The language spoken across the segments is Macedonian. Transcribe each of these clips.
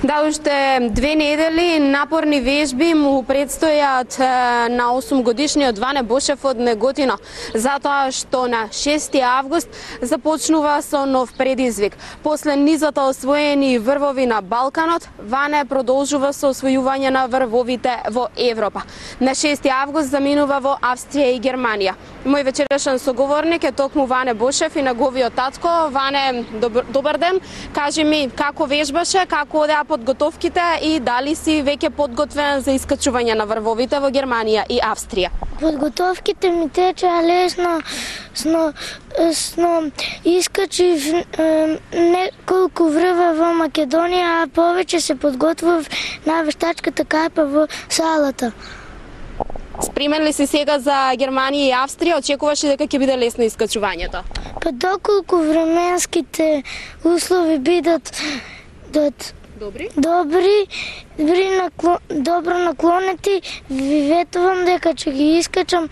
Да, уште 2 недели напорни вежби му предстојат на 8-годишниот Ване Бошев од Неготино, затоа што на 6 август започнува со нов предизвик. После низата освоени врвови на Балканот, Ване продолжува со освојување на врвовите во Европа. На 6 август заминува во Австрија и Германија. Мој вечерашен соговорник е токму Ване Бошев и неговиот татко. Ване, добар ден. Кажи ми како вежбаше, како одеа подготовките и дали си веќе подготвен за искачување на врвовите во Германија и Австрија? Подготовките ми течеа лесно, искачив неколку врва во Македонија, а повеќе се подготвив на вештачката кајпа во салата. Спремен ли си сега за Германија и Австрија? Очекуваш ли дека ќе биде лесно искачувањето? Па доколку временските услови бидат добри, добро наклонети, ви ветувам дека ќе ги искачам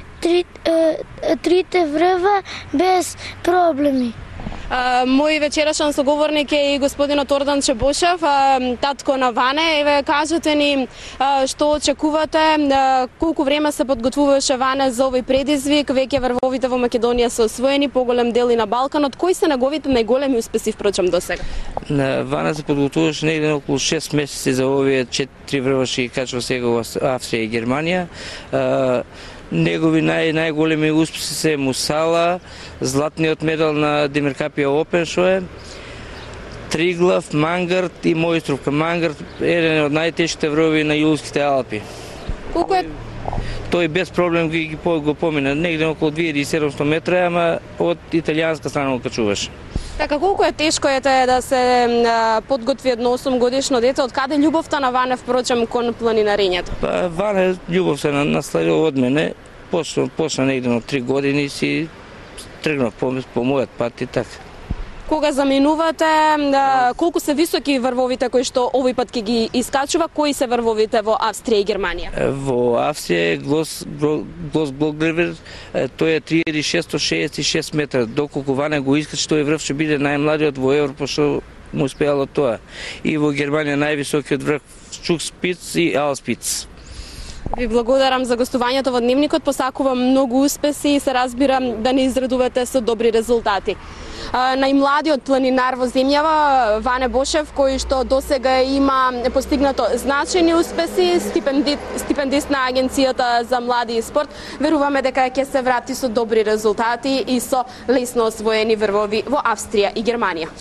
трите врва без проблеми. Мој вечерашен соговорник е и господинот Ордан Чебошев, татко на Ване. Еве, кажете ни што очекувате, колку време се подготвуваше Ване за овој предизвик, веќе врвовите во Македонија се освоени, поголем дел и на Балканот. Кои се неговите најголеми успеси впрочем досега? Ване се подготвуваше негде околу 6 месеци за овие 4 врва што ги качува сега во Австрија и Германија. Негови најголеми успеси се Мусала, златниот медал на Демиркапија Опен што е, Триглав, Мангарт и Мојстровка. Мангарт е еден од најтешките врвови на Јулските Алпи. Колку е? Тој без проблем го помина, негде околу 2700 метра, ама од италијанска страна го качуваше. Така, колку е тешко да се подготви едно 8-годишно дете? Од каде љубовта на Ване впрочем кон планинарењето? Ване љубов се наследува од мене. Почна негде на 3 години си тргнав по мојот пат и така. Кога заминувате, колку се високи врвовите кои што овој пат ќе ги искачува? Кои се врвовите во Австрија и Германија? Во Австрија Глос Блогревер, тој е 3666 метра. Доколку Ване го искачи, тој врв ќе биде најмладиот во Европа што му успеало тоа. И во Германија највисокиот врв Чукспиц и Алспиц. Ви благодарам за гостувањето во Дневникот, посакувам многу успеси и се разбирам да не израдувате со добри резултати. Најмладиот планинар во земјава, Ване Бошев, кој што досега има постигнато значајни успеси, стипендист на Агенцијата за млади и спорт, веруваме дека ќе се врати со добри резултати и со лесно освоени врвови во Австрија и Германија.